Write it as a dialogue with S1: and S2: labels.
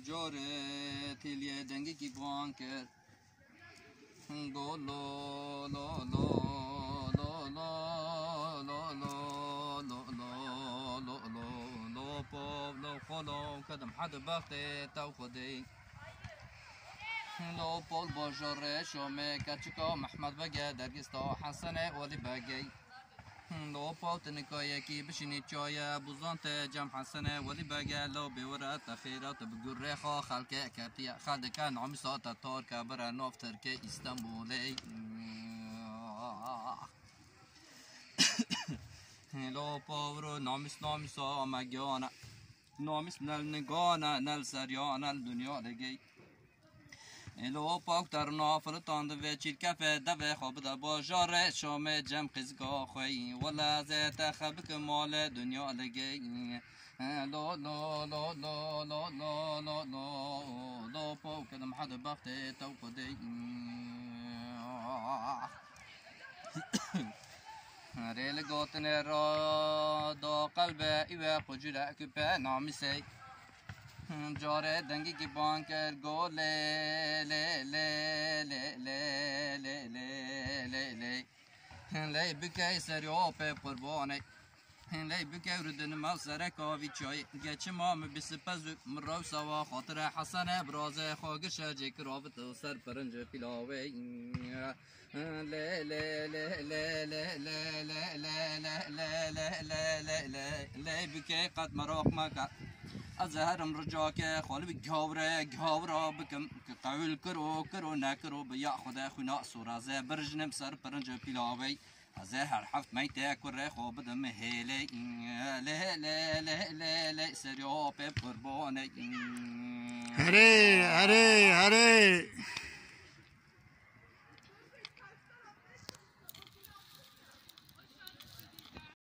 S1: جاره تیلیه دنگی کی بوان کرد گو لو لو لو لو لو لو لو لو لو لو لو لو پو لو خلو کدم حد بخته تو خودی لو پول بجاره شومه کچکا محمد بگه درگستا حسنه ولی بگی لو پول تنکایه کی بشینی چایه بوزانت جم حسنه ولی بگه لو بیورت خیرات بگره خا خلکه کپیه خلکه نامی ساعت تار که برا نافتر که استانبولی لو پاورو نامیس آمگیانه نامیس نل نگانه نل سریانه دنیا لگی لو پاک در نافل تاند و چیل کفه دوه خواب دا باجاره شام جم قزگا خوی ولا زیت خبک مال دنیا لگی لو لو لو لو لو لو لو لو لو پاک دم حد بخت تو قدی ریل گوتن را دا قلب ایوه قجوله کپه نامیسی جاره دنگی کی بانکر گو لی لی لی لی لی لی لی لی لی لی بکی سریو پی قربانی لی بکی ردن مو سرکا وی چای گچ مام بیس پزو مرو سوا خاطر حسن براز خاگش جک رابط سر پرنج پیلاوی لی لی لی لی لی لی لی لی لی لی لی بکی قد مراق مکا أزهرم رجاك خالب جاورا بكم قول كرو نكرو بياخد أخونا صورة زي برجنم سر برنج بلاوي أزهر حفت ميتة كره خو بدم هيلي لا لا لا لا لا سريو بقرباني
S2: هري